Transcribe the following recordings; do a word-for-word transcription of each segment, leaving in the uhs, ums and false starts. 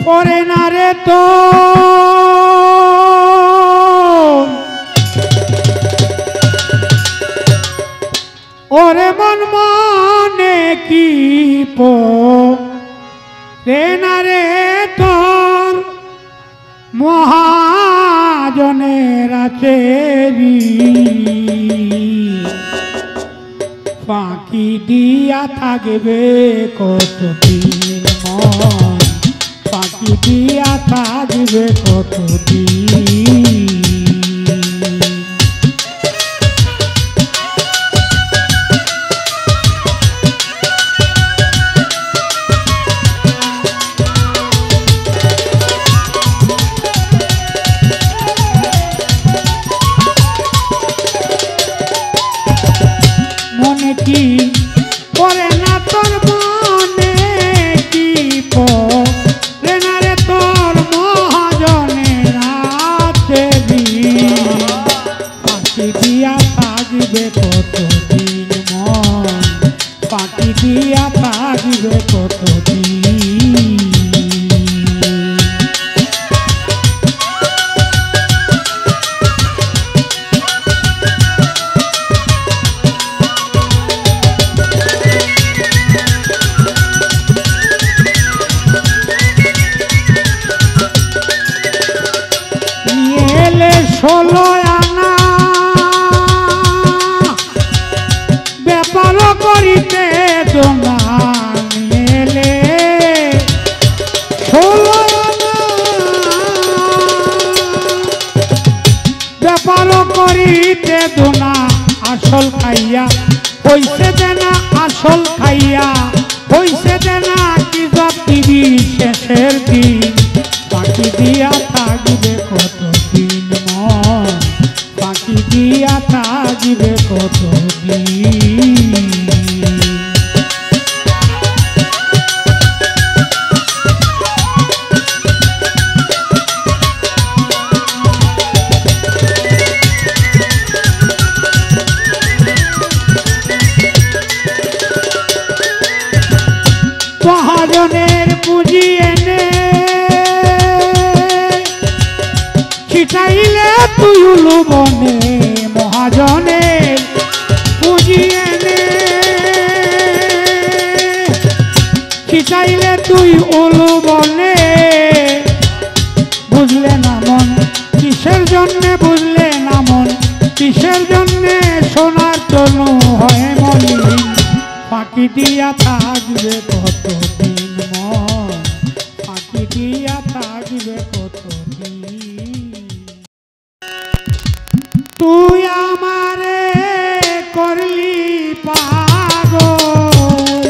পরে না রে তো ওরে মন মনে কি পরে না রে তোর মহাজনের আছে ফাঁকি দিয়া থাকবে কতদিন মন ফাঁকি দিয়া থাকবে কতদিন মনে কি পরে না তোর মনে কি পরে না রে তোর মহাজনের আছে ফাঁকি দিয়া থাকবে কতদিন মন ফাঁকি দিয়া থাকবে কতদিন ষোলো আনা ব্যাপার করিতে দোনা মেলে ষোলো আনা ব্যাপার করিতে দোনা আসল খাইয়া হইছে দেনা আসল খাইয়া হইছে দেনা কি যাত্রী শেষের দিন বাকি দিয়া থাকবে কতদিন মন বাকি দিয়া থাকবে কতদিন মহাজনের পুঁজি এনে ছিটাইলে তুই উলু বনে মহাজনের পুঁজি এনে ছিটাইলে তুই উলু বনে বুঝলে না মন কিসের জন্যে বুঝলে না মন কিসের জন্যে সোনার তনু হয় মলিন ফাঁকি দিয়া থাকবে কতদিন মন ফাঁকি দিয়া থাকবে কতদিন তুই আমারে করলি পাগল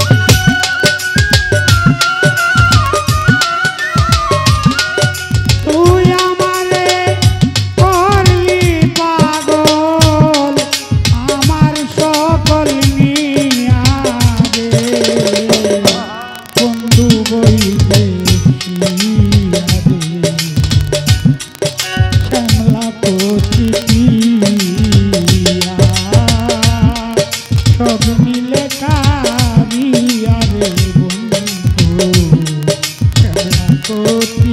তুই আমারে করলি পাগল আমার সকল নিয়া রে বন্ধু বইলে শ্যামলা কচি সব মিলে কারিয়া রে বন্ধু শ্যামলা কচি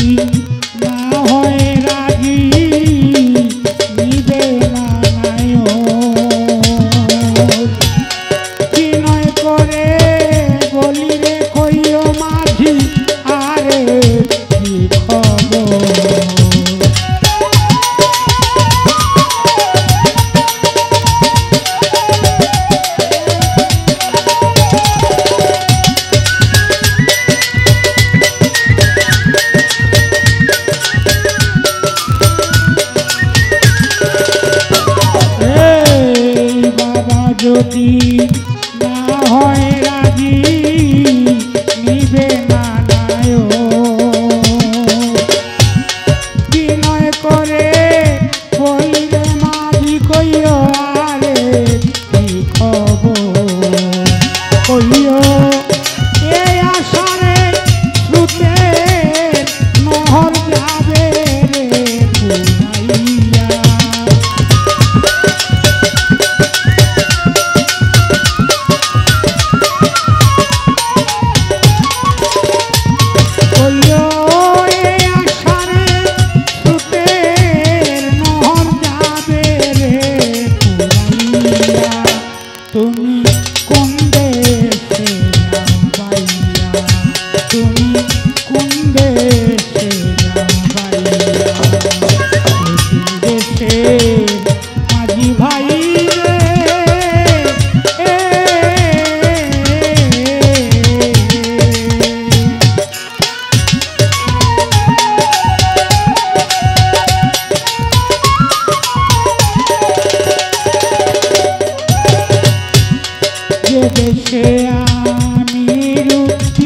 না হয় রাজি নিবে না নায়ক বিনয় করে বলি রে কইও মাঝি আরে কি খবর যদি না হয় রাজি নিবে না নায়ক বিনয় করে বললে মাঝি কইও আরে কি খবর কইও এই আশারে শ্রুতে নহর যাবে রে পুরাইয়া তুমি কোন দেশে বাইয়া তুমি কোন দেশে বাইয়া দেশে মাঝি ভাই দেশে আমি